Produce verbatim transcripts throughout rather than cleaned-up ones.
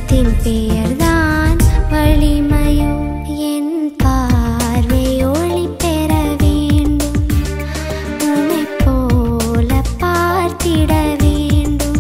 தெய்வத்தின் பெயர்தான் வலிமையோ. என் பார்வை ஒளி பெற வேண்டும், உம்மை போல பார்த்திட வேண்டும்.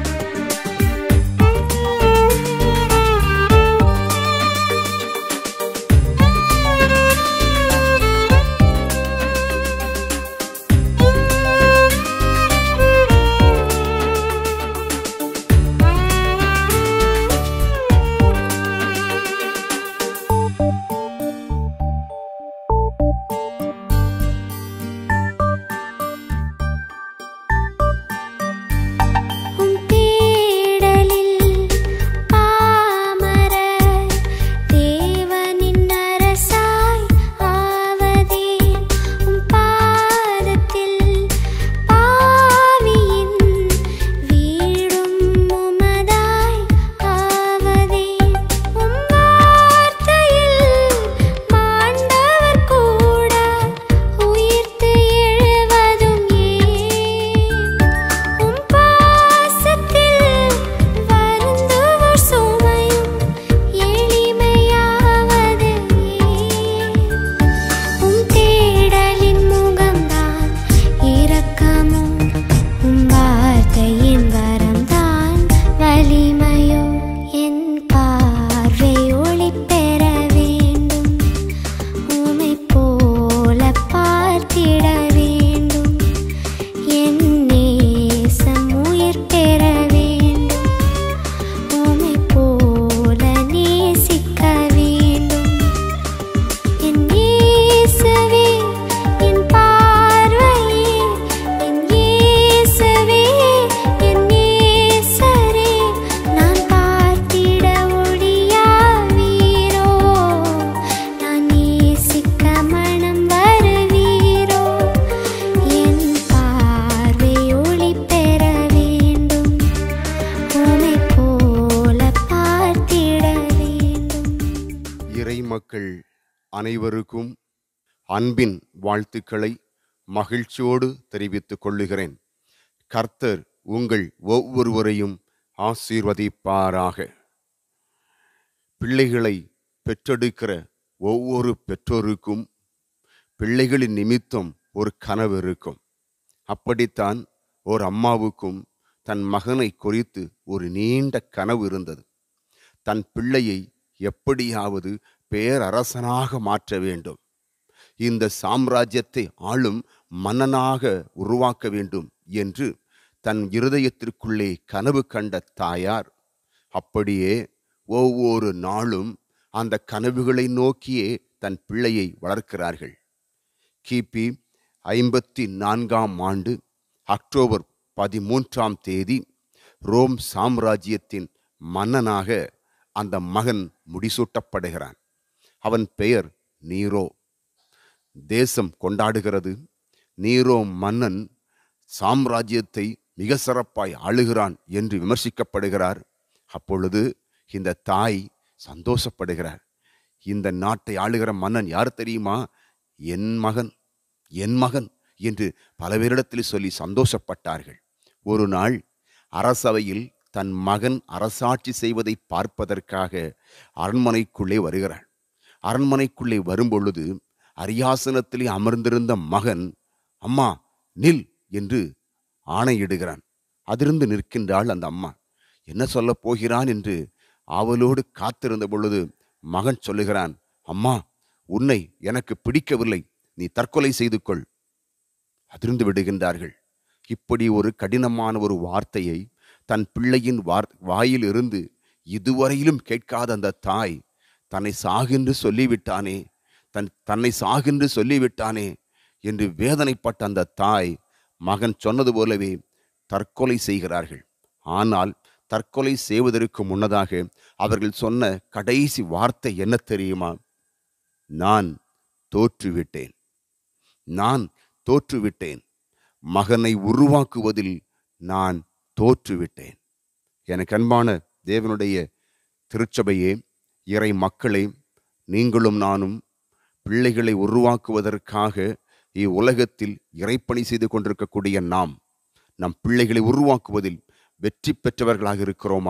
மக்கள் அனைவருக்கும் அன்பின் வாழ்த்துக்களை மகிழ்ச்சியோடு தெரிவித்துக் கொள்ளுகிறேன். கர்த்தர் உங்கள் ஒவ்வொருவரையும் ஆசீர்வதிப்பாராக. பிள்ளைகளை பெற்றெடுக்கிற ஒவ்வொரு பெற்றோருக்கும் பிள்ளைகளின் நிமித்தம் ஒரு கனவு இருக்கும். அப்படித்தான் ஒரு அம்மாவுக்கும் தன் மகனை குறித்து ஒரு நீண்ட கனவு இருந்தது. தன் பிள்ளையை எப்படியாவது பேரரசனாக மாற்ற வேண்டும், இந்த சாம்ராஜ்யத்தை ஆளும் மன்னனாக உருவாக்க வேண்டும் என்று தன் இருதயத்திற்குள்ளே கனவு கண்ட தாயார் அப்படியே ஒவ்வொரு நாளும் அந்த கனவுகளை நோக்கியே தன் பிள்ளையை வளர்க்கிறார்கள். கிபி ஐம்பத்தி நான்காம் ஆண்டு அக்டோபர் பதிமூன்றாம் தேதி ரோம் சாம்ராஜ்யத்தின் மன்னனாக அந்த மகன் முடிசூட்டப்படுகிறான். அவன் பெயர் நீரோ. தேசம் கொண்டாடுகிறது. நீரோ மன்னன் சாம்ராஜ்யத்தை மிக சிறப்பாய் ஆளுகிறான் என்று விமர்சிக்கப்படுகிறார். அப்பொழுது இந்த தாய் சந்தோஷப்படுகிறார். இந்த நாட்டை ஆளுகிற மன்னன் யார் தெரியுமா? என் மகன், என் மகன் என்று பல பேரிடத்தில் சொல்லி சந்தோஷப்பட்டார்கள். ஒரு நாள் அரசவையில் தன் மகன் அரசாட்சி செய்வதை பார்ப்பதற்காக அரண்மனைக்குள்ளே வருகிறாள். அரண்மனைக்குள்ளே வரும்பொழுது அரியாசனத்திலே அமர்ந்திருந்த மகன், அம்மா நில் என்று ஆணையிடுகிறான். அதிர்ந்து நிற்கின்றாள் அந்த அம்மா. என்ன சொல்ல போகிறான் என்று ஆவலோடு காத்திருந்த பொழுது மகன் சொல்லுகிறான், அம்மா உன்னை எனக்கு பிடிக்கவில்லை, நீ தற்கொலை செய்து கொள். அதிர்ந்து விடுகின்றார்கள். இப்படி ஒரு கடினமான ஒரு வார்த்தையை தன் பிள்ளையின் வார் வாயில் இருந்து இதுவரையிலும் கேட்காத அந்த தாய் தன்னை சாகென்று சொல்லிவிட்டானே, தன் தன்னை சாகென்று சொல்லிவிட்டானே என்று வேதனைப்பட்ட அந்த தாய் மகன் சொன்னது போலவே தற்கொலை செய்கிறார்கள். ஆனால் தற்கொலை செய்வதற்கு முன்னதாக அவர்கள் சொன்ன கடைசி வார்த்தை என்ன தெரியுமா? நான் தோற்றுவிட்டேன், நான் தோற்றுவிட்டேன், மகனை உருவாக்குவதில் நான் தோற்றுவிட்டேன். எனக்கு அன்பான தேவனுடைய திருச்சபையே, இறை மக்களே, நீங்களும் நானும் பிள்ளைகளை உருவாக்குவதற்காக இவ்வுலகத்தில் இறைப்பணி செய்து கொண்டிருக்கக்கூடிய நாம் நம் பிள்ளைகளை உருவாக்குவதில் வெற்றி பெற்றவர்களாக இருக்கிறோமா?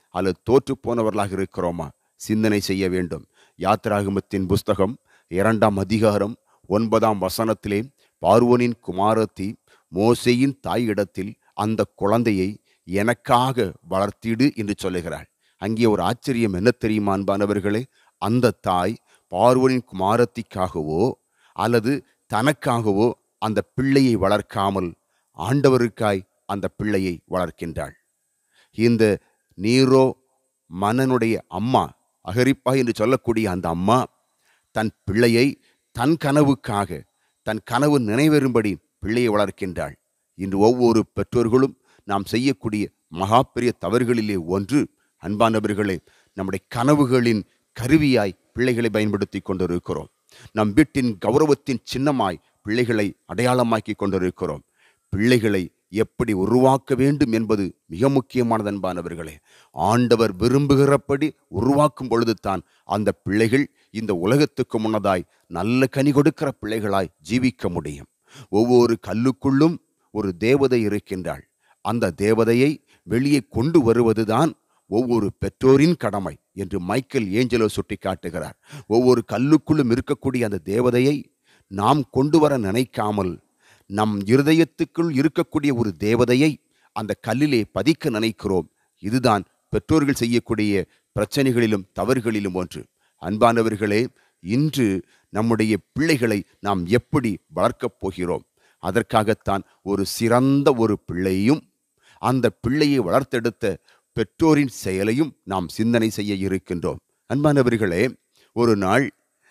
அல்லது தோற்று போனவர்களாக இருக்கிறோமா? சிந்தனை செய்ய வேண்டும். யாத்திராகமத்தின் புஸ்தகம் இரண்டாம் அதிகாரம் ஒன்பதாம் வசனத்திலே பார்வோனின் குமாரத்தி மோசேயின் தாயிடத்தில் அந்த குழந்தையை எனக்காக வளர்த்திடு என்று சொல்லுகிறாள். அங்கே ஒரு ஆச்சரியம் என்ன தெரியுமா அன்பானவர்களே? அந்த தாய் பார்வோனின் குமாரத்திக்காகவோ அல்லது தனக்காகவோ அந்த பிள்ளையை வளர்க்காமல் ஆண்டவருக்காய் அந்த பிள்ளையை வளர்க்கின்றாள். இந்த நீரோ மன்னனுடைய அம்மா அகரிப்பா என்று சொல்லக்கூடிய அந்த அம்மா தன் பிள்ளையை தன் கனவுக்காக, தன் கனவு நிறைவேறும்படி பிள்ளையை வளர்க்கின்றாள். இன்று ஒவ்வொரு பெற்றோர்களும் நாம் செய்யக்கூடிய மகா பெரிய தவறுகளிலே ஒன்று, அன்பானவர்களே, நம்முடைய கனவுகளின் கருவியாய் பிள்ளைகளை பயன்படுத்தி கொண்டிருக்கிறோம். நம் வீட்டின் கௌரவத்தின் சின்னமாய் பிள்ளைகளை அடையாளமாக்கி கொண்டிருக்கிறோம். பிள்ளைகளை எப்படி உருவாக்க வேண்டும் என்பது மிக முக்கியமானது அன்பானவர்களே. ஆண்டவர் விரும்புகிறபடி உருவாக்கும் பொழுது தான் அந்த பிள்ளைகள் இந்த உலகத்துக்கு முன்னதாய் நல்ல கனி கொடுக்கிற பிள்ளைகளாய் ஜீவிக்க முடியும். ஒவ்வொரு கல்லுக்குள்ளும் ஒரு தேவதை இருக்கின்றாள். அந்த தேவதையை வெளியே கொண்டு வருவதுதான் ஒவ்வொரு பெற்றோரின் கடமை என்று மைக்கேல் ஏஞ்சலோ சுட்டி காட்டுகிறார். ஒவ்வொரு கல்லுக்குள்ளும் இருக்கக்கூடிய அந்த தேவதையை நாம் கொண்டு வர நினைக்காமல் நம் இருதயத்துக்குள் இருக்கக்கூடிய ஒரு தேவதையை அந்த கல்லிலே பதிக்க நினைக்கிறோம். இதுதான் பெற்றோர்கள் செய்யக்கூடிய பிரச்சனைகளிலும் தவறுகளிலும் ஒன்று. அன்பானவர்களே, இன்று நம்முடைய பிள்ளைகளை நாம் எப்படி வளர்க்கப் போகிறோம்? அதற்காகத்தான் ஒரு சிறந்த ஒரு பிள்ளையும் அந்த பிள்ளையை வளர்த்தெடுத்த பெற்றோரின் செயலையும் நாம் சிந்தனை செய்ய இருக்கின்றோம். அன்பானவர்களே, ஒரு நாள்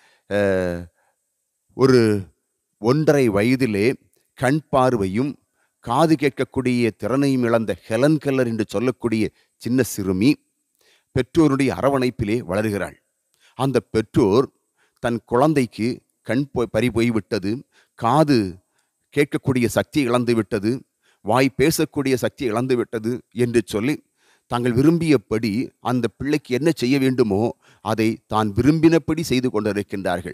ஒரு ஒன்றரை வயதிலே கண் பார்வையும் காது கேட்கக்கூடிய திறனையும் இழந்த ஹெலன் கெல்லர் என்று சொல்லக்கூடிய சின்ன சிறுமி பெற்றோருடைய அரவணைப்பிலே வளர்கிறாள். அந்த பெற்றோர் தன் குழந்தைக்கு கண் போய் பறி போய்விட்டது, காது கேட்கக்கூடிய சக்தி இழந்து விட்டது, வாய் பேசக்கூடிய சக்தி இழந்து விட்டது என்று சொல்லி தாங்கள் விரும்பியபடி அந்த பிள்ளைக்கு என்ன செய்ய வேண்டுமோ அதை தான் விரும்பினபடி செய்து கொண்டிருக்கின்றார்கள்.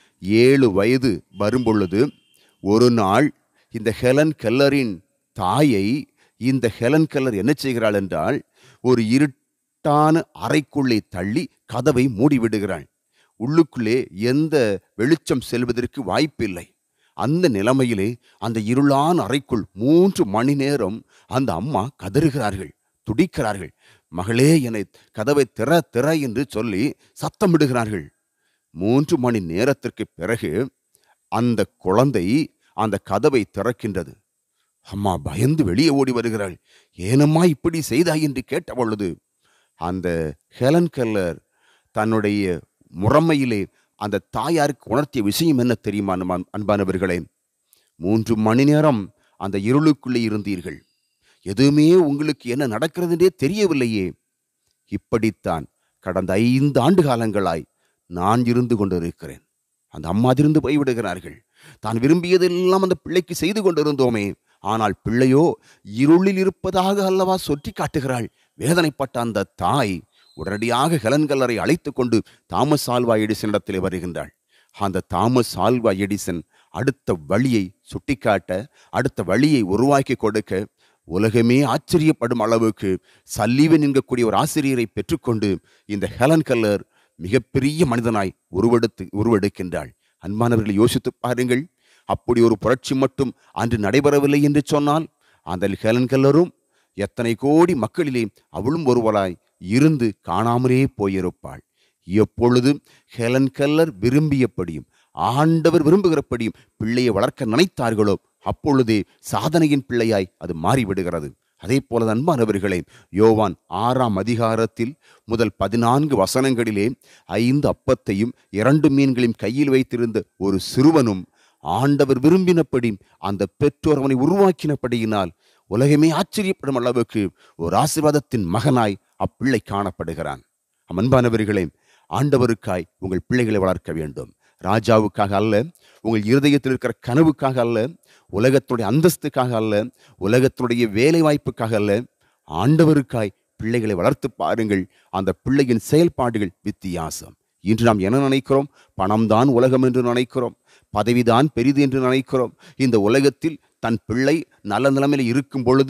ஏழு வயது வரும்பொழுது ஒரு நாள் இந்த ஹெலன் கெல்லரின் தாயை இந்த ஹெலன் கெல்லர் என்ன செய்கிறாள் என்றால், ஒரு இருட்டான அறைக்குள்ளே தள்ளி கதவை மூடிவிடுகிறாள். உள்ளுக்குள்ளே எந்த வெளிச்சம் செல்வதற்கு வாய்ப்பில்லை. அந்த நிலைமையிலே அந்த இருளான அறைக்குள் மூன்று மணி நேரம் அந்த அம்மா கதறுகிறார்கள், துடிக்கிறார்கள். மகளே, என்னை கதவை திற திற என்று சொல்லி சத்தமிடுகிறார்கள். மூன்று மணி நேரத்திற்கு பிறகு அந்த குழந்தை அந்த கதவை திறக்கின்றது. அம்மா பயந்து வெளியே ஓடி வருகிறாள். ஏனம்மா இப்படி செய்தாய் என்று கேட்ட பொழுது அந்த ஹெலன் கெல்லர் தன்னுடைய முறைமையிலே அந்த தாயாருக்கு உணர்த்திய விஷயம் என்ன தெரியுமா அன்பானவர்களே? மூன்று மணி நேரம் அந்த இருளுக்குள்ளே இருந்தீர்கள், எதுவுமே உங்களுக்கு என்ன நடக்கிறதுன்றே தெரியவில்லையே. இப்படித்தான் கடந்த ஐந்து ஆண்டு காலங்களாய் நான் இருந்து கொண்டிருக்கிறேன். அந்த அம்மா அதிர்ந்து போய்விடுகிறார்கள். தான் விரும்பியதெல்லாம் அந்த பிள்ளைக்கு செய்து கொண்டிருந்தோமே, ஆனால் பிள்ளையோ இருளில் இருப்பதாக அல்லவா சொற்றி காட்டுகிறாள். வேதனைப்பட்ட அந்த தாய் உடனடியாக ஹெலன் கெல்லரை அழைத்து கொண்டு தாமஸ் ஆல்வா எடிசன் இடத்திலே வருகின்றாள். அந்த தாமஸ் ஆல்வா எடிசன் அடுத்த வழியை சுட்டிக்காட்ட, அடுத்த வழியை உருவாக்கி கொடுக்க, உலகமே ஆச்சரியப்படும் அளவுக்கு சல்லீவன் என்கக்கூடிய ஒரு ஆசிரியரை பெற்றுக்கொண்டு இந்த ஹெலன் கெல்லர் மிகப்பெரிய மனிதனாய் உருவெடுத்து உருவெடுக்கின்றாள். அன்பானவர்களை யோசித்து பாருங்கள். அப்படி ஒரு புரட்சி மட்டும் அன்று நடைபெறவில்லை என்று சொன்னால் அந்த ஹெலன் கெல்லரும் எத்தனை கோடி மக்களிலே அவளும் ஒருவராய் இருந்து காணாமலே போயிருப்பாள். எப்பொழுது ஹெலன் கெல்லர் விரும்பியபடியும் ஆண்டவர் விரும்புகிறபடியும் பிள்ளையை வளர்க்க நினைத்தார்களோ அப்பொழுதே சாதனையின் பிள்ளையாய் அது மாறிவிடுகிறது. அதே போல அன்பானவர்களே, யோவான் ஆறாம் அதிகாரத்தில் முதல் பதினான்கு வசனங்களிலே ஐந்து அப்பத்தையும் இரண்டு மீன்களையும் கையில் வைத்திருந்த ஒரு சிறுவனும் ஆண்டவர் விரும்பினபடி அந்த பெற்றோர் அவனை உருவாக்கினபடியினால் உலகமே ஆச்சரியப்படும் அளவுக்கு ஒரு ஆசீர்வாதத்தின் மகனாய் அப்பிள்ளை காணப்படுகிறான். அன்பானவர்களே, ஆண்டவருக்காய் உங்கள் பிள்ளைகளை வளர்க்க வேண்டும். ராஜாவுக்காக அல்ல, உங்கள் இருதயத்தில் இருக்கிற கனவுக்காக அல்ல, உலகத்துடைய அந்தஸ்துக்காக அல்ல, உலகத்துடைய வேலை வாய்ப்புக்காக அல்ல, ஆண்டவருக்காய் பிள்ளைகளை வளர்த்து பாருங்கள். அந்த பிள்ளையின் செயல்பாடுகள் வித்தியாசம். இன்று நாம் என்ன நினைக்கிறோம்? பணம்தான் உலகம் என்று நினைக்கிறோம், பதவிதான் பெரிது என்று நினைக்கிறோம். இந்த உலகத்தில் தன் பிள்ளை நல்ல நிலைமையில் இருக்கும் பொழுது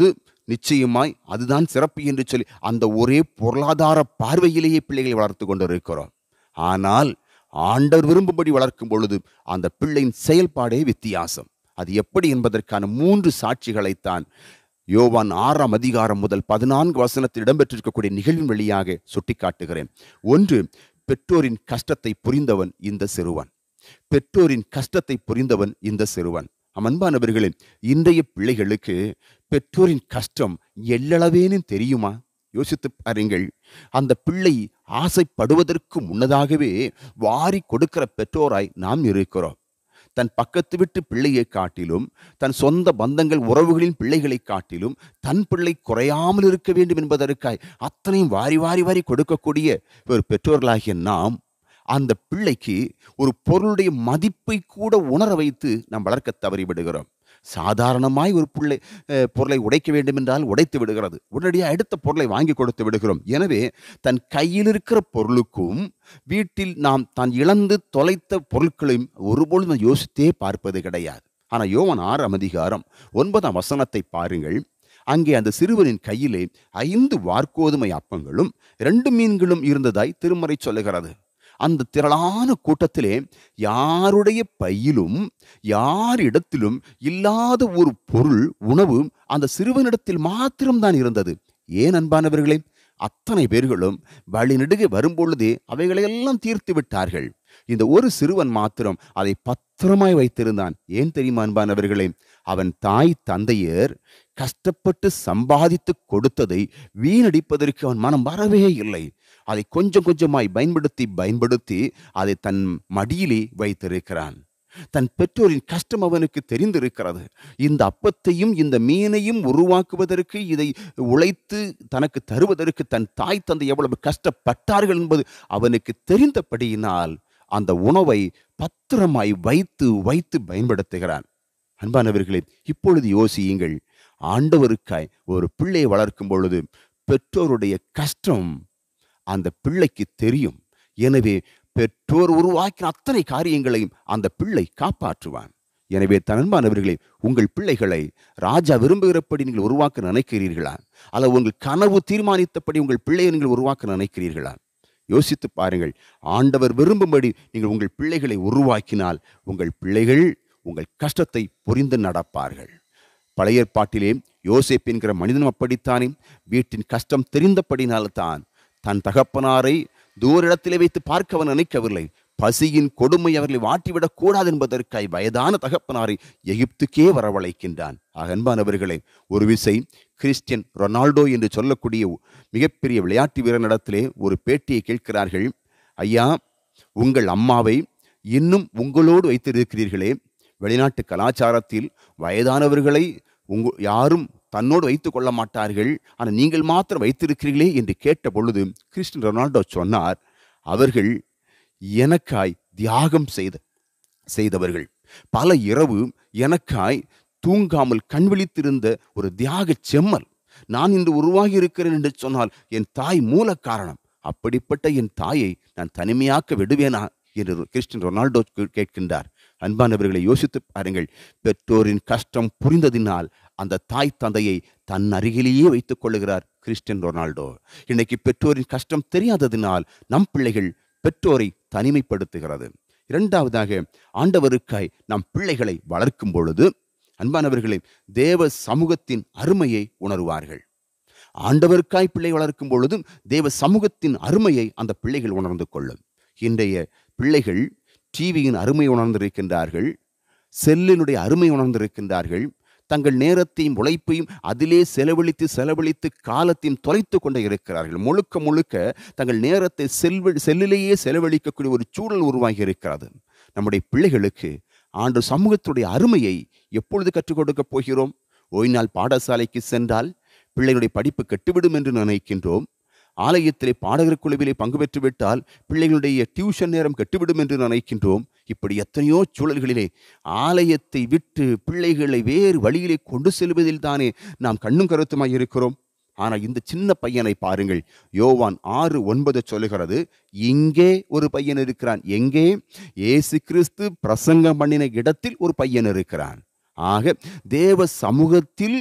நிச்சயமாய் அதுதான் சிறப்பு என்று சொல்லி அந்த ஒரே பொருளாதார பார்வையிலேயே பிள்ளைகளை வளர்த்து கொண்டிருக்கிறோம். ஆனால் ஆண்டவர் விரும்பும்படி வளர்க்கும் பொழுது அந்த பிள்ளையின் செயல்பாடே வித்தியாசம். அது எப்படி என்பதற்கான மூன்று சாட்சிகளைத்தான் யோவான் ஆறாம் அதிகாரம் முதல் பதினான்கு வசனத்தில் இடம்பெற்றிருக்கக்கூடிய நிகழ்வின் வழியாக சுட்டிக்காட்டுகிறேன். ஒன்று, பெற்றோரின் கஷ்டத்தை புரிந்தவன் இந்த சிறுவன். பெற்றோரின் கஷ்டத்தை புரிந்தவன் இந்த சிறுவன். அன்பானவர்களே, இன்றைய பிள்ளைகளுக்கு பெற்றோரின் கஷ்டம் எல்லளவேனும் தெரியுமா? யோசித்து பாருங்கள். அந்த பிள்ளை ஆசைப்படுவதற்கு முன்னதாகவே வாரி கொடுக்கிற பெற்றோராய் நாம் இருக்கிறோம். தன் பக்கத்து விட்டு பிள்ளையை காட்டிலும், தன் சொந்த பந்தங்கள் உறவுகளின் பிள்ளைகளை காட்டிலும் தன் பிள்ளை குறையாமல் இருக்க வேண்டும் என்பதற்காய் அத்தனையும் வாரி வாரி வாரி கொடுக்கக்கூடிய ஒரு பெற்றோர்களாகிய நாம் அந்த பிள்ளைக்கு ஒரு பொருளுடைய மதிப்பை கூட உணர வைத்து நாம் வளர்க்க தவறிவிடுகிறோம். சாதாரணமாய் ஒரு பிள்ளை பொருளை உடைக்க வேண்டும் என்றால் உடைத்து விடுகிறது, உடனடியாக அடுத்த பொருளை வாங்கி கொடுத்து விடுகிறோம். எனவே தன் கையில் இருக்கிற பொருளுக்கும் வீட்டில் நாம் தான் இழந்து தொலைத்த பொருட்களையும் ஒருபொழுதும் யோசித்தே பார்ப்பது கிடையாது. ஆனால் யோவான் ஆறாம் அதிகாரம் ஒன்பதாம் வசனத்தை பாருங்கள். அங்கே அந்த சிறுவனின் கையிலே ஐந்து வார்கோதுமை அப்பங்களும் இரண்டு மீன்களும் இருந்ததாய் திருமறை சொல்லுகிறது. அந்த திரளான கூட்டத்திலே யாருடைய பையிலும் யாரிடத்திலும் இல்லாத ஒரு பொருள், உணவு அந்த சிறுவனிடத்தில் மாத்திரம்தான் இருந்தது. ஏன் அன்பானவர்களே? அத்தனை பேர்களும் வழி நெடுக வரும்பொழுதே அவைகளையெல்லாம் தீர்த்து விட்டார்கள். இந்த ஒரு சிறுவன் மாத்திரம் அதை பத்திரமாய் வைத்திருந்தான். ஏன் தெரியுமா அன்பானவர்களே? அவன் தாய் தந்தையர் கஷ்டப்பட்டு சம்பாதித்து கொடுத்ததை வீணடிப்பதற்கு அவன் மனம் வரவே இல்லை. அதை கொஞ்சம் கொஞ்சமாய் பயன்படுத்தி பயன்படுத்தி அதை தன் மடியிலே வைத்திருக்கிறான். தன் பெற்றோரின் கஷ்டம் அவனுக்கு தெரிந்திருக்கிறது. இந்த அப்பத்தையும் இந்த மீனையும் உருவாக்குவதற்கு, இதை உழைத்து தனக்கு தருவதற்கு தன் தாய் தந்தை எவ்வளவு கஷ்டப்பட்டார்கள் என்பது அவனுக்கு தெரிந்தபடியினால் அந்த உணவை பத்திரமாய் வைத்து வைத்து பயன்படுத்துகிறான். அன்பானவர்களே, இப்பொழுது யோசியுங்கள். ஆண்டவருக்காய் ஒரு பிள்ளையை வளர்க்கும் பொழுது பெற்றோருடைய கஷ்டம் அந்த பிள்ளைக்கு தெரியும். எனவே பெற்றோர் உருவாக்கின அத்தனை காரியங்களையும் அந்த பிள்ளை காப்பாற்றுவான். எனவே அன்பானவர்களே, உங்கள் பிள்ளைகளை ராஜா விரும்புகிறபடி நீங்கள் உருவாக்க நினைக்கிறீர்களா? அல்லது உங்கள் கனவு தீர்மானித்தபடி உங்கள் பிள்ளையை நீங்கள் உருவாக்க நினைக்கிறீர்களா? யோசித்து பாருங்கள். ஆண்டவர் விரும்பும்படி நீங்கள் உங்கள் பிள்ளைகளை உருவாக்கினால் உங்கள் பிள்ளைகள் உங்கள் கஷ்டத்தை புரிந்து நடப்பார்கள். பழைய ஏற்பாட்டிலே யோசேப்பு என்கிற மனிதனும் அப்படித்தானே. வீட்டின் கஷ்டம் தெரிந்தபடினால்தான் தன் தகப்பனாரை தூர இடத்திலே வைத்து பார்க்க அவன் நினைக்கவில்லை. பசியின் கொடுமை அவர்களை வாட்டிவிடக் கூடாது என்பதற்காய் வயதான தகப்பனாரை எகிப்துக்கே வரவழைக்கின்றான். ஆக அன்பானவர்களே, ஒரு விசை கிறிஸ்டியன் ரொனால்டோ என்று சொல்லக்கூடிய மிகப்பெரிய விளையாட்டு வீரனிடத்திலே ஒரு பேட்டியை கேட்கிறார்கள். ஐயா, உங்கள் அம்மாவை இன்னும் உங்களோடு வைத்திருக்கிறீர்களே, வெளிநாட்டு கலாச்சாரத்தில் வயதானவர்களை உங்க யாரும் தன்னோடு வைத்துக் கொள்ள மாட்டார்கள், ஆனால் நீங்கள் மாத்திரம் வைத்திருக்கிறீர்களே என்று கேட்ட பொழுது கிறிஸ்டியன் ரொனால்டோ சொன்னார், அவர்கள் எனக்காய் தியாகம் செய்த செய்தவர்கள். பல இரவு எனக்காய் தூங்காமல் கண் விழித்திருந்த ஒரு தியாக செம்மல். நான் இன்று உருவாகி இருக்கிறேன் என்று சொன்னால் என் தாய் மூல காரணம். அப்படிப்பட்ட என் தாயை நான் தனிமையாக்க விடுவேனா என்று கிறிஸ்டியன் ரொனால்டோ கேட்கின்றார். அன்பானவர்களை, யோசித்து பாருங்கள். பெற்றோரின் கஷ்டம் புரிந்ததினால் அந்த தாய் தந்தையை தன் அருகிலேயே வைத்துக் கொள்ளுகிறார் கிறிஸ்டியன் ரொனால்டோ. இன்னைக்கு பெற்றோரின் கஷ்டம் தெரியாததினால் நம் பிள்ளைகள் பெற்றோரை தனிமைப்படுத்துகிறது. இரண்டாவதாக, ஆண்டவருக்காய் நம் பிள்ளைகளை வளர்க்கும் பொழுது அன்பானவர்களே, தேவ சமூகத்தின் அருமையை உணர்வார்கள். ஆண்டவருக்காய் பிள்ளை வளர்க்கும் பொழுதும் தேவ சமூகத்தின் அருமையை அந்த பிள்ளைகள் உணர்ந்து கொள்ளும். இன்றைய பிள்ளைகள் டிவியின் அருமை உணர்ந்திருக்கின்றார்கள், செல்லினுடைய அருமை உணர்ந்திருக்கின்றார்கள். தங்கள் நேரத்தையும் உழைப்பையும் அதிலே செலவழித்து செலவழித்து காலத்தையும் தொலைத்து கொண்டே இருக்கிறார்கள். முழுக்க முழுக்க தங்கள் நேரத்தை செல்வ செல்லிலேயே செலவழிக்கக்கூடிய ஒரு சூழல் உருவாகி இருக்கிறது. நம்முடைய பிள்ளைகளுக்கு ஆண்டு சமூகத்துடைய அருமையை எப்பொழுது கற்றுக் கொடுக்கப் போகிறோம்? ஓய்நாள் பாடசாலைக்கு சென்றால் பிள்ளைகளுடைய படிப்பு கெட்டுவிடும் என்று நினைக்கின்றோம். ஆலயத்திலே பாடகர் குழுவிலே பங்கு பெற்று விட்டால் பிள்ளைகளுடைய டியூஷன் நேரம் கெட்டுவிடும் என்று நினைக்கின்றோம். இப்படி எத்தனையோ சூழல்களிலே ஆலயத்தை விட்டு பிள்ளைகளை வேறு வழியிலே கொண்டு செல்வதில் தானே நாம் கண்ணும் கருத்துமாய் இருக்கிறோம். ஆனால் இந்த சின்ன பையனை பாருங்கள். யோவான் ஆறு ஒன்பது சொல்லுகிறது, இங்கே ஒரு பையன் இருக்கிறான். எங்கே? இயேசு கிறிஸ்து பிரசங்கம் பண்ணின இடத்தில் ஒரு பையன் இருக்கிறான். ஆக தேவ சமூகத்தில்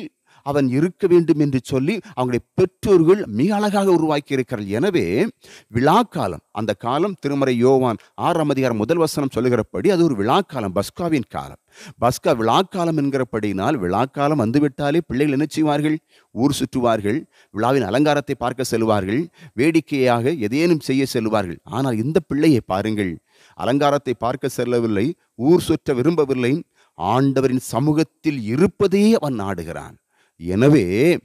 அவன் இருக்க வேண்டும் என்று சொல்லி அவங்களுடைய பெற்றோர்கள் மிக அழகாக உருவாக்கி இருக்கிறார்கள். எனவே விழாக்காலம், அந்த காலம் திருமறை யோவான் ஆறாம் அதிகாரம் முதல் வசனம் சொல்லுகிறபடி அது ஒரு விழாக்காலம், பஸ்காவின் காலம். பஸ்கா விழாக்காலம் என்கிறபடினால் விழாக்காலம் வந்துவிட்டாலே பிள்ளைகள் என்ன செய்வார்கள்? ஊர் சுற்றுவார்கள், விழாவின் அலங்காரத்தை பார்க்க செல்வார்கள், வேடிக்கையாக எதேனும் செய்ய செல்வார்கள். ஆனால் இந்த பிள்ளையை பாருங்கள், அலங்காரத்தை பார்க்க செல்லவில்லை, ஊர் சுற்ற விரும்பவில்லை, ஆண்டவரின் சமூகத்தில் இருப்பதே அவன் நாடுகிறான். எனவே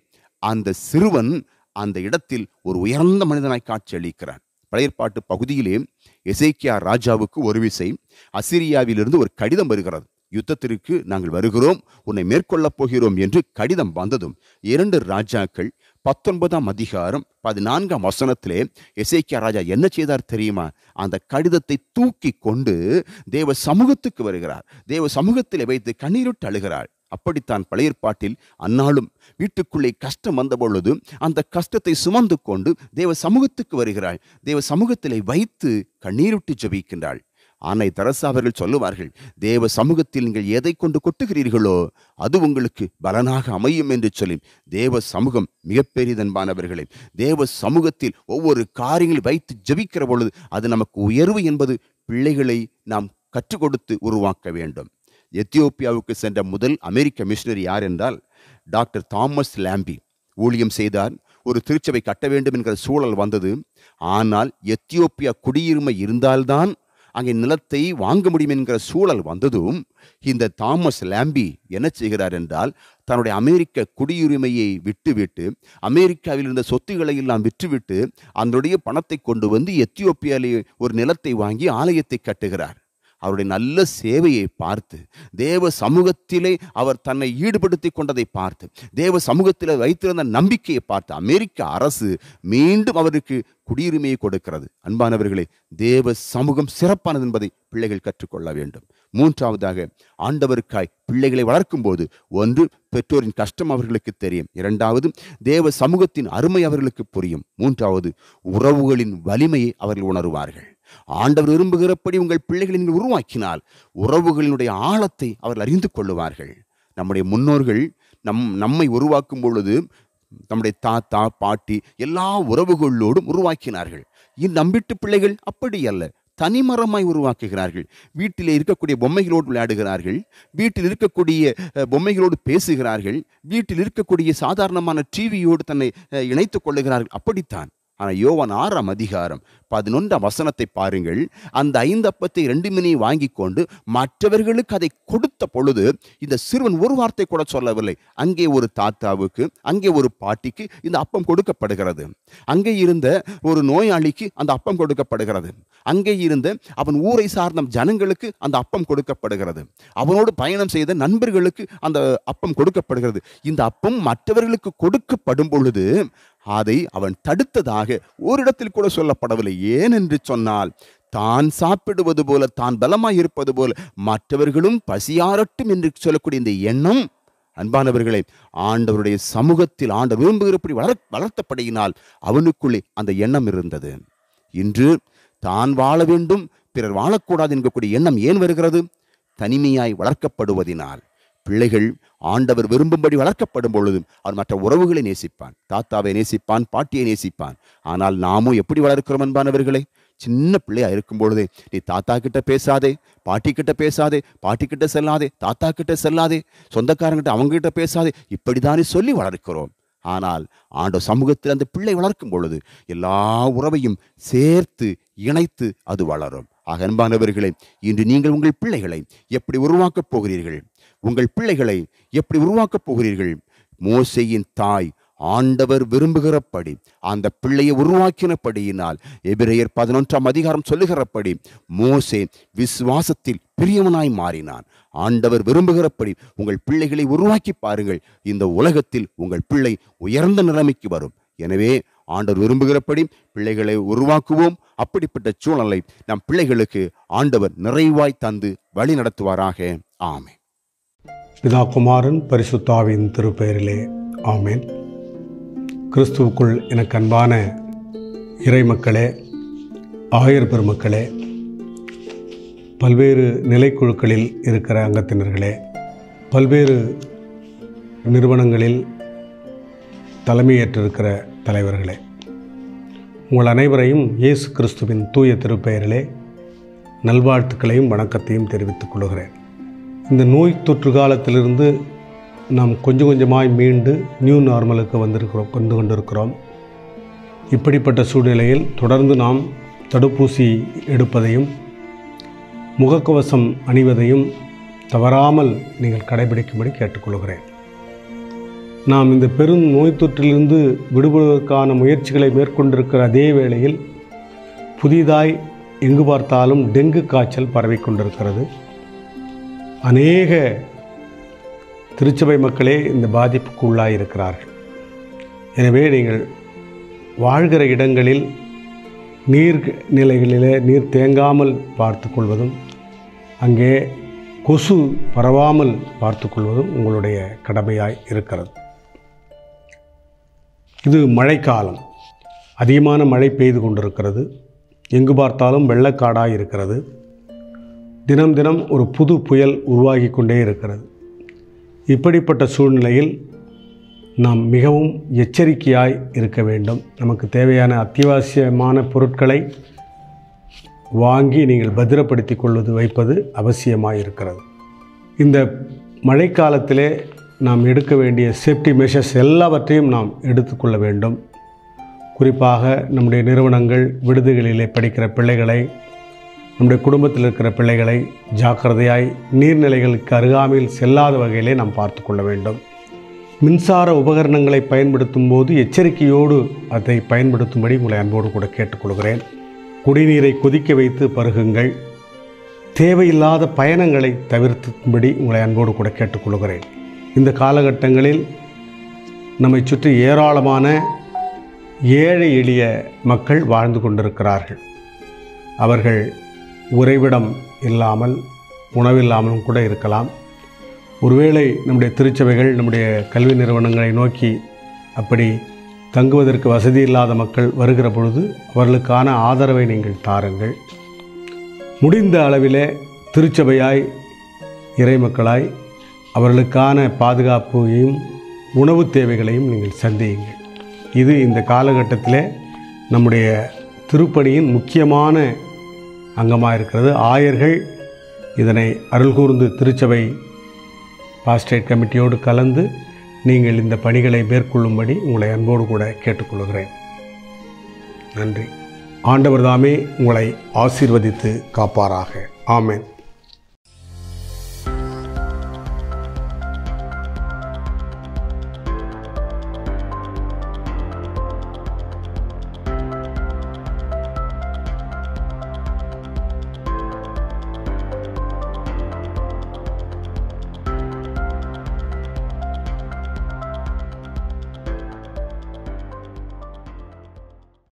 அந்த சிறுவன் அந்த இடத்தில் ஒரு உயர்ந்த மனிதனாய் காட்சியளிக்கிறான். பழையற்பாட்டு பகுதியிலே எசேக்கியா ராஜாவுக்கு ஒரு விசை அசிரியாவிலிருந்து ஒரு கடிதம் வருகிறது. யுத்தத்திற்கு நாங்கள் வருகிறோம், உன்னை மேற்கொள்ளப் போகிறோம் என்று கடிதம் வந்ததும் இரண்டு ராஜாக்கள் பத்தொன்பதாம் அதிகாரம் பதினான்காம் வசனத்திலே எசேக்கியா ராஜா என்ன செய்தார் தெரியுமா? அந்த கடிதத்தை தூக்கி கொண்டு தேவ சமூகத்துக்கு வருகிறார். தேவ சமூகத்தில் வைத்து கண்ணீரிட்டு அழுகிறார். அப்படித்தான் பழையற்பாட்டில் அன்னாலும் வீட்டுக்குள்ளே கஷ்டம் வந்த பொழுது அந்த கஷ்டத்தை சுமந்து கொண்டு தேவ சமூகத்துக்கு வருகிறாள். தேவ சமூகத்திலே வைத்து கண்ணீரிட்டு ஜெபிக்கின்றாள். ஆனை தெரசா அவர்கள் சொல்லுவார்கள், தேவ சமூகத்தில் நீங்கள் எதை கொண்டு கொட்டுகிறீர்களோ அது உங்களுக்கு பலனாக அமையும் என்று சொல்லி. தேவ சமூகம் மிகப்பெரியதன்பானவர்களே, தேவ சமூகத்தில் ஒவ்வொரு காரியங்களை வைத்து ஜெபிக்கிற பொழுது அது நமக்கு உயர்வு என்பது பிள்ளைகளை நாம் கற்றுக் கொடுத்து உருவாக்க வேண்டும். எத்தியோப்பியாவுக்கு சென்ற முதல் அமெரிக்க மிஷனரி யார் என்றால் டாக்டர் தாமஸ் லாம்பி ஊழியம் செய்தார். ஒரு திருச்சபை கட்ட வேண்டும் என்கிற சூழல் வந்தது. ஆனால் எத்தியோப்பியா குடியுரிமை இருந்தால்தான் அங்கே நிலத்தை வாங்க முடியும் என்கிற சூழல் வந்ததும் இந்த தாமஸ் லாம்பி என்ன செய்கிறார் என்றால் தன்னுடைய அமெரிக்க குடியுரிமையை விட்டுவிட்டு அமெரிக்காவில் இருந்த சொத்துக்களை எல்லாம் விற்றுவிட்டு அதனுடைய பணத்தை கொண்டு வந்து எத்தியோப்பியாவிலே ஒரு நிலத்தை வாங்கி ஆலயத்தை கட்டுகிறார். அவருடைய நல்ல சேவையை பார்த்து, தேவ சமூகத்திலே அவர் தன்னை ஈடுபடுத்தி கொண்டதை பார்த்து, தேவ சமூகத்தில் வைத்திருந்த நம்பிக்கையை பார்த்து அமெரிக்க அரசு மீண்டும் அவருக்கு குடியுரிமையை கொடுக்கிறது. அன்பானவர்களே, தேவ சமூகம் சிறப்பானது என்பதை பிள்ளைகள் கற்றுக்கொள்ள வேண்டும். மூன்றாவதாக, ஆண்டவருக்காய் பிள்ளைகளை வளர்க்கும் போது ஒன்று பெற்றோரின் கஷ்டம் அவர்களுக்கு தெரியும், இரண்டாவது தேவ சமூகத்தின் அருமை அவர்களுக்கு புரியும், மூன்றாவது உறவுகளின் வலிமையை அவர்கள் உணருவார்கள். ஆண்டவர் விரும்புகிறபடி உங்கள் பிள்ளைகளை நீங்கள் உருவாக்கினால் உறவுகளினுடைய ஆழத்தை அவர்கள் அறிந்து கொள்ளுவார்கள். நம்முடைய முன்னோர்கள் நம் நம்மை உருவாக்கும் பொழுது நம்முடைய தாத்தா பாட்டி எல்லா உறவுகளோடும் உருவாக்கினார்கள். இந்நம்பிட்டு பிள்ளைகள் அப்படி அல்ல, தனிமரமாய் உருவாக்குகிறார்கள். வீட்டில் இருக்கக்கூடிய பொம்மைகளோடு விளையாடுகிறார்கள், வீட்டில் இருக்கக்கூடிய பொம்மைகளோடு பேசுகிறார்கள், வீட்டில் இருக்கக்கூடிய சாதாரணமான டிவியோடு தன்னை இணைத்துக் கொள்ளுகிறார்கள். அப்படித்தான். ஆனால் யோவான் ஆறாம் அதிகாரம் பதினொன்றாம் வசனத்தை பாருங்கள். அந்த ஐந்து அப்பத்தை ரெண்டு மினியை வாங்கி கொண்டு மற்றவர்களுக்கு அதை கொடுத்த பொழுது இந்த சிறுவன் ஒரு வார்த்தை கூட சொல்லவில்லை. அங்கே ஒரு தாத்தாவுக்கு, அங்கே ஒரு பாட்டிக்கு இந்த அப்பம் கொடுக்கப்படுகிறது. அங்கே இருந்த ஒரு நோயாளிக்கு அந்த அப்பம் கொடுக்கப்படுகிறது. அங்கே இருந்த அவன் ஊரை சார்ந்த ஜனங்களுக்கு அந்த அப்பம் கொடுக்கப்படுகிறது. அவனோடு பயணம் செய்த நண்பர்களுக்கு அந்த அப்பம் கொடுக்கப்படுகிறது. இந்த அப்பம் மற்றவர்களுக்கு கொடுக்கப்படும் பொழுது அதை அவன் தடுத்ததாக ஓரிடத்தில் கூட சொல்லப்படவில்லை. ஏன் என்று சொன்னால், தான் சாப்பிடுவது போல, தான் பலமாய் இருப்பது போல மற்றவர்களும் பசியாரட்டும் என்று சொல்லக்கூடிய இந்த எண்ணம், அன்பானவர்களே, ஆண்டவருடைய சமூகத்தில் ஆண்டவர் விரும்புகிறபடி வளர் வளர்த்தப்படியினால் அவனுக்குள்ளே அந்த எண்ணம் இருந்தது. இன்று தான் வாழ வேண்டும், பிறர் வாழக்கூடாது என்கக்கூடிய எண்ணம் ஏன் வருகிறது? தனிமையாய் வளர்க்கப்படுவதினால். பிள்ளைகள் ஆண்டவர் விரும்பும்படி வளர்க்கப்படும் பொழுது அவன் மற்ற உறவுகளை நேசிப்பான், தாத்தாவை நேசிப்பான், பாட்டியை நேசிப்பான். ஆனால் நாமும் எப்படி வளர்க்கிறோம் அன்பானவர்களே? சின்ன பிள்ளையா இருக்கும் பொழுதே, நீ தாத்தா கிட்ட பேசாதே, பாட்டி கிட்ட பேசாதே, பாட்டி கிட்ட செல்லாதே, தாத்தா கிட்ட செல்லாதே, சொந்தக்காரங்கிட்ட அவங்க கிட்ட பேசாதே, இப்படித்தானே சொல்லி வளர்க்கிறோம். ஆனால் ஆண்டவர் சமூகத்தில் அந்த பிள்ளை வளர்க்கும் பொழுது எல்லா உறவையும் சேர்த்து இணைத்து அது வளரும். ஆக அன்பானவர்களே, இன்று நீங்கள் உங்கள் பிள்ளைகளை எப்படி உருவாக்கப் போகிறீர்கள்? உங்கள் பிள்ளைகளை எப்படி உருவாக்கப் போகிறீர்கள்? மோசேயின் தாய் ஆண்டவர் விரும்புகிறபடி அந்த பிள்ளையை உருவாக்கினபடியினால் எபிரேயர் பதினொன்றாம் அதிகாரம் சொல்லுகிறபடி மோசே விசுவாசத்தில் பிரியவனாய் மாறினான். ஆண்டவர் விரும்புகிறபடி உங்கள் பிள்ளைகளை உருவாக்கி பாருங்கள். இந்த உலகத்தில் உங்கள் பிள்ளை உயர்ந்த நிலைமைக்கு வரும். எனவே ஆண்டவர் விரும்புகிறபடி பிள்ளைகளை உருவாக்குவோம். அப்படிப்பட்ட சூழலை நம் பிள்ளைகளுக்கு ஆண்டவர் நிறைவாய் தந்து வழி நடத்துவாராக. ஆமென். பிதா குமாரன் பரிசுத்தாவின் திருப்பெயரிலே ஆமென். கிறிஸ்துவுக்குள் எனக்கு அன்பான இறை மக்களே, ஆயர் பெருமக்களே, பல்வேறு நிலைக்குழுக்களில் இருக்கிற அங்கத்தினர்களே, பல்வேறு நிறுவனங்களில் தலைமையேற்றிருக்கிற தலைவர்களே, உங்கள் அனைவரையும் இயேசு கிறிஸ்துவின் தூய திருப்பெயரிலே நல்வாழ்த்துக்களையும் வணக்கத்தையும் தெரிவித்துக் கொள்கிறேன். இந்த நோய் தொற்று காலத்திலிருந்து நாம் கொஞ்சம் கொஞ்சமாய் மீண்டு நியூ நார்மலுக்கு வந்திருக்கிறோம் கொண்டு கொண்டிருக்கிறோம். இப்படிப்பட்ட சூழ்நிலையில் தொடர்ந்து நாம் தடுப்பூசி எடுப்பதையும் முகக்கவசம் அணிவதையும் தவறாமல் நீங்கள் கடைபிடிக்கும்படி கேட்டுக்கொள்கிறேன். நாம் இந்த பெரும் நோய் தொற்றிலிருந்து விடுபடுவதற்கான முயற்சிகளை மேற்கொண்டிருக்கிற அதே வேளையில் புதிதாய் எங்கு பார்த்தாலும் டெங்கு காய்ச்சல் பரவிக்கொண்டிருக்கிறது. அநேக திருச்சபை மக்களே இந்த பாதிப்புக்கு உள்ளாயிருக்கிறார்கள். எனவே நீங்கள் வாழ்கிற இடங்களில் நீர் நிலைகளிலே நீர் தேங்காமல் பார்த்து கொள்வதும் அங்கே கொசு பரவாமல் பார்த்து கொள்வதும் உங்களுடைய கடமையாய் இருக்கிறது. இது மழைக்காலம். அதிகமான மழை பெய்து கொண்டிருக்கிறது. எங்கு பார்த்தாலும் வெள்ளக்காடாய் இருக்கிறது. தினம் தினம் ஒரு புது புயல் உருவாகி கொண்டே இருக்கிறது. இப்படிப்பட்ட சூழ்நிலையில் நாம் மிகவும் எச்சரிக்கையாய் இருக்க வேண்டும். நமக்கு தேவையான அத்தியாவசியமான பொருட்களை வாங்கி நீங்கள் பத்திரப்படுத்தி கொள்வது வைப்பது அவசியமாக இருக்கிறது. இந்த மழைக்காலத்திலே நாம் எடுக்க வேண்டிய சேஃப்டி மெஷர்ஸ் எல்லாவற்றையும் நாம் எடுத்துக்கொள்ள வேண்டும். குறிப்பாக நம்முடைய நிறுவனங்கள், விடுதிகளிலே படிக்கிற பிள்ளைகளை, நம்முடைய குடும்பத்தில் இருக்கிற பிள்ளைகளை ஜாக்கிரதையாய் நீர்நிலைகளுக்கு அருகாமையில் செல்லாத வகையிலே நாம் பார்த்து கொள்ள வேண்டும். மின்சார உபகரணங்களை பயன்படுத்தும் போது எச்சரிக்கையோடு அதை பயன்படுத்தும்படி உங்களை அன்போடு கூட கேட்டுக்கொள்கிறேன். குடிநீரை கொதிக்க வைத்து பருகுங்கள். தேவையில்லாத பயணங்களை தவிர்க்கும்படி உங்களை அன்போடு கூட கேட்டுக்கொள்கிறேன். இந்த காலகட்டங்களில் நம்மை சுற்றி ஏராளமான ஏழை எளிய மக்கள் வாழ்ந்து கொண்டிருக்கிறார்கள். அவர்கள் உறைவிடம் இல்லாமல், உணவில்லாமலும் கூட இருக்கலாம். ஒருவேளை நம்முடைய திருச்சபைகள், நம்முடைய கல்வி நிறுவனங்களை நோக்கி அப்படி தங்குவதற்கு வசதி இல்லாத மக்கள் வருகிற பொழுது அவர்களுக்கான ஆதரவை நீங்கள் தாருங்கள். முடிந்த அளவிலே திருச்சபையாய், இறைமக்களாய் அவர்களுக்கான பாதுகாப்பையும் உணவு தேவைகளையும் நீங்கள் சந்தியுங்கள். இது இந்த காலகட்டத்திலே நம்முடைய திருப்பணியின் முக்கியமான அங்கமாக இருக்கிறது. ஆயர்கள் இதனை அருள்கூர்ந்து திருச்சபை பாஸ்டரேட் கமிட்டியோடு கலந்து நீங்கள் இந்த பணிகளை மேற்கொள்ளும்படி உங்களை அன்போடு கூட கேட்டுக்கொள்கிறேன். நன்றி. ஆண்டவர் தாமே உங்களை ஆசீர்வதித்து காப்பாராக. ஆமென்.